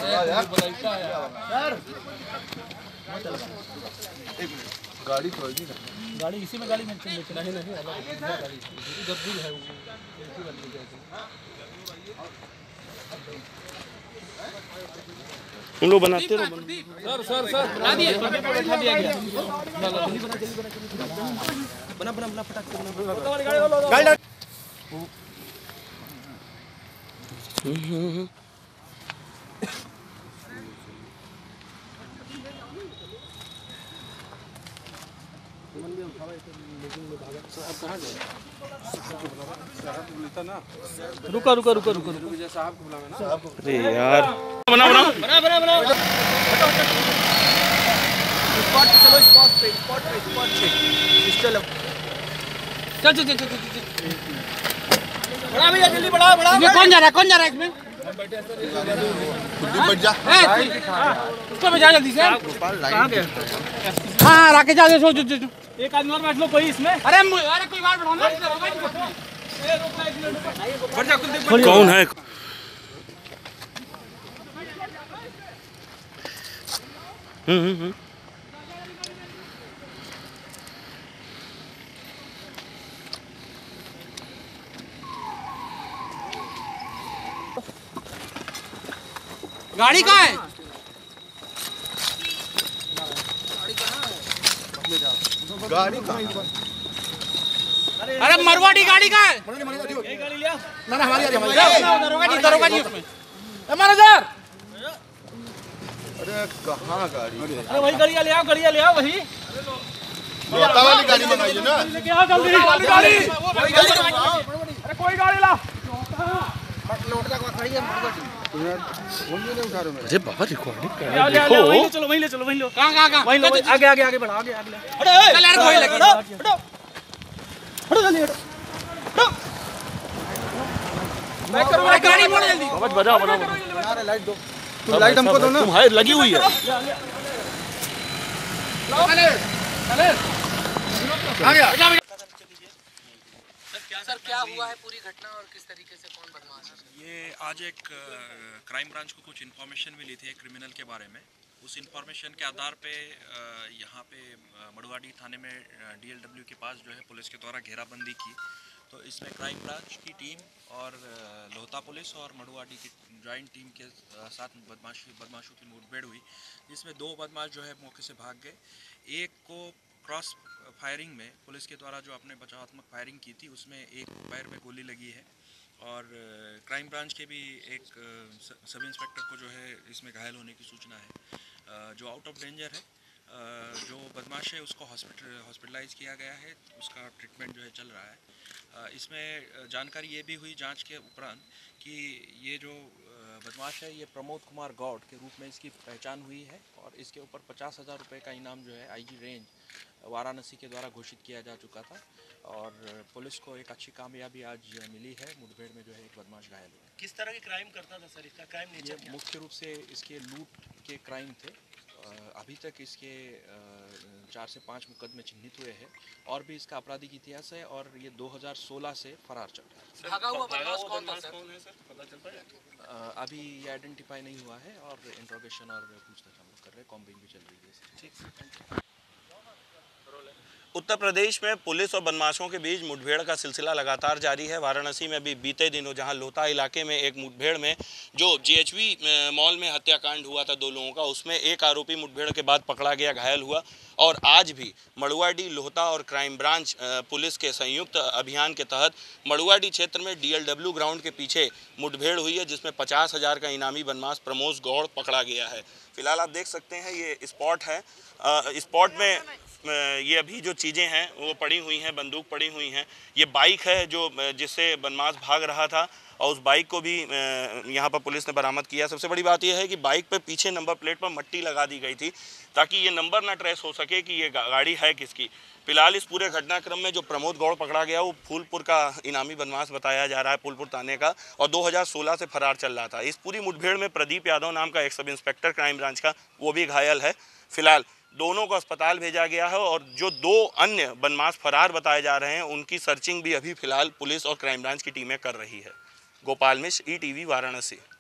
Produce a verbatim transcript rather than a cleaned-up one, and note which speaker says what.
Speaker 1: गाड़ी थोड़ी ना,
Speaker 2: गाड़ी इसी में गाड़ी में चला ही नहीं, अलग गाड़ी जब भी है वो
Speaker 3: तुम लोग बनाते हो।
Speaker 2: सर सर सर बना दिए, बैठा दिया गया। बना बना बना फटाक से बना गाड़ी। रुका रुका रुका रुका साहब को बुलावे ना।
Speaker 3: अरे यार बना बना
Speaker 2: बना बना बना स्पॉट पे चलो, स्पॉट पे स्पॉट पे स्पॉट पे चलो चल चल चल चल बड़ा भैया जल्दी बढ़ा बढ़ा। इसमें कौन जा रहा है, कौन जा रहा है इसमें?
Speaker 1: बैठ जा
Speaker 2: उसको भेजा जल्दी से। कहां गया? हां राकेश जा सो जो एक आदमी और बैठ लो कोई इसमें। अरे अरे कोई बात बढ़ाओ ना।
Speaker 3: कौन है? हम्म हम्म
Speaker 2: गाड़ी कहाँ है?
Speaker 1: गाड़ी कहाँ?
Speaker 2: अरे मरवाड़ी गाड़ी कहाँ है? ये गाड़ी लिया ना ना हमारी दरोगा जी दरोगा जी उसमें मैनेजर।
Speaker 1: अरे कहाँ गाड़ी?
Speaker 2: अरे वही गाड़िया ले आओ, गाड़िया ले आओ वही
Speaker 1: वाली गाड़ी मंगाइए ना।
Speaker 2: लेके आओ जल्दी वाली गाड़ी। अरे कोई गाड़ी ला।
Speaker 3: अरे बाबा रिकॉर्डिंग कर रहे
Speaker 2: देखो। वहीं ले चलो वहीं ले चलो वहीं लो। कहां कहां कहां? वहीं लो आगे आगे आगे बढ़ा आगे आगे ले। चल यार कोई लगे। हटो हटो जल्दी हटो हटो। बैक करो गाड़ी मोड़ जल्दी।
Speaker 3: बाबा बजाओ बनाओ
Speaker 1: यार लाइट दो, तुम लाइट हमको दो ना।
Speaker 3: तुम्हारी लगी हुई है।
Speaker 2: चले चले आ गया।
Speaker 4: सर क्या हुआ है पूरी घटना और किस तरीके से कौन बदमाश है?
Speaker 5: ये आज एक क्राइम ब्रांच को कुछ इन्फॉर्मेशन मिली थी एक क्रिमिनल के बारे में। उस इन्फॉर्मेशन के आधार पे यहाँ पे मड़ुआडी थाने में डीएलडब्ल्यू के पास जो है पुलिस के द्वारा घेराबंदी की। तो इसमें क्राइम ब्रांच की टीम और लोहता पुलिस और मड़ुआडी की जॉइंट टीम के साथ बदमाशी बदमाशों की मुठभेड़ हुई, जिसमें दो बदमाश जो है मौके से भाग गए। एक को क्रॉस फायरिंग में पुलिस के द्वारा जो आपने बचावात्मक फायरिंग की थी उसमें एक पैर में गोली लगी है। और क्राइम ब्रांच के भी एक सब इंस्पेक्टर को जो है इसमें घायल होने की सूचना है, जो आउट ऑफ डेंजर है। जो बदमाश है उसको हॉस्पिटल हॉस्पिटलाइज किया गया है, उसका ट्रीटमेंट जो है चल रहा है। इसमें जानकारी ये भी हुई जांच के उपरांत कि ये जो बदमाश है ये प्रमोद कुमार गौड़ के रूप में इसकी पहचान हुई है और इसके ऊपर पचास हज़ार रुपये का इनाम जो है आईजी रेंज वाराणसी के द्वारा घोषित किया जा चुका था। और पुलिस को एक अच्छी कामयाबी आज मिली है, मुठभेड़ में जो है एक बदमाश घायल हुआ।
Speaker 6: किस तरह के क्राइम करता था सर? इसका क्राइम नेचर क्या?
Speaker 5: मुख्य रूप से इसके लूट के क्राइम थे। अभी तक इसके चार से पाँच मुकदमे चिन्हित हुए हैं और भी इसका आपराधिक इतिहास है और ये दो हज़ार सोलह से फरार चल रहा है।
Speaker 4: भागा हुआ बदमाश कौन था सर?
Speaker 6: कौन है सर, पता चल पाया?
Speaker 5: अभी ये आइडेंटिफाई नहीं हुआ है और इंट्रोगेशन और पूछताछ हम लोग कर रहे हैं, कॉम्बिंग भी चल रही है। ठीक।
Speaker 3: उत्तर प्रदेश में पुलिस और बदमाशों के बीच मुठभेड़ का सिलसिला लगातार जारी है। वाराणसी में भी बीते दिनों जहां लोहता इलाके में एक मुठभेड़ में जो जीएचवी मॉल में हत्याकांड हुआ था दो लोगों का, उसमें एक आरोपी मुठभेड़ के बाद पकड़ा गया, घायल हुआ। और आज भी मड़ुआडी, लोहता और क्राइम ब्रांच पुलिस के संयुक्त अभियान के तहत मड़ुआडी क्षेत्र में डीएलडब्ल्यू ग्राउंड के पीछे मुठभेड़ हुई है, जिसमें पचास हज़ार का इनामी बदमाश प्रमोद गौड़ पकड़ा गया है। फिलहाल आप देख सकते हैं ये स्पॉट है। स्पॉट में ये अभी जो चीज़ें हैं वो पड़ी हुई हैं, बंदूक पड़ी हुई हैं। ये बाइक है जो जिससे बदमाश भाग रहा था और उस बाइक को भी यहाँ पर पुलिस ने बरामद किया। सबसे बड़ी बात यह है कि बाइक पे पीछे नंबर प्लेट पर मट्टी लगा दी गई थी ताकि ये नंबर ना ट्रेस हो सके कि ये गाड़ी है किसकी। फिलहाल इस पूरे घटनाक्रम में जो प्रमोद गौड़ पकड़ा गया वो फूलपुर का इनामी बदमाश बताया जा रहा है, फूलपुर थाने का, और दो हज़ार सोलह से फरार चल रहा था। इस पूरी मुठभेड़ में प्रदीप यादव नाम का एक सब इंस्पेक्टर क्राइम ब्रांच का, वो भी घायल है। फिलहाल दोनों को अस्पताल भेजा गया है और जो दो अन्य बदमाश फरार बताए जा रहे हैं उनकी सर्चिंग भी अभी फिलहाल पुलिस और क्राइम ब्रांच की टीमें कर रही है। Gopal Mishra, E TV, Varanasi.